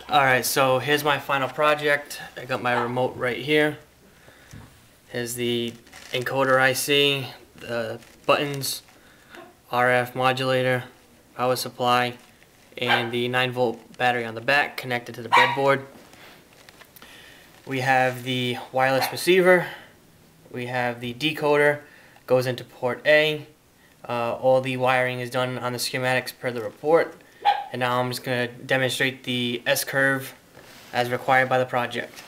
Alright, so here's my final project. I got my remote right here. Here's the encoder IC, the buttons, RF modulator, power supply, and the 9-volt battery on the back connected to the breadboard. We have the wireless receiver. We have the decoder, goes into port A. All the wiring is done on the schematics per the report. And now I'm just going to demonstrate the S-curve as required by the project.